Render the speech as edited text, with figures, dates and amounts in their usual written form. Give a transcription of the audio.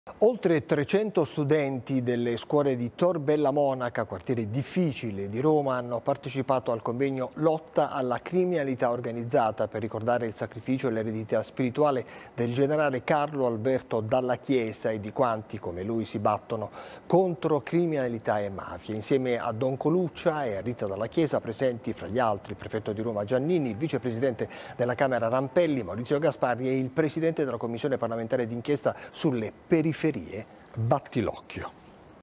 Oltre 300 studenti delle scuole di Tor Bella Monaca, quartiere difficile di Roma, hanno partecipato al convegno Lotta alla criminalità organizzata per ricordare il sacrificio e l'eredità spirituale del generale Carlo Alberto Dalla Chiesa e di quanti come lui si battono contro criminalità e mafia. Insieme a Don Coluccia e a Rita Dalla Chiesa, presenti fra gli altri il prefetto di Roma Giannini, il vicepresidente della Camera Rampelli, Maurizio Gasparri, e il presidente della Commissione parlamentare d'inchiesta sulle periferie Battilocchio.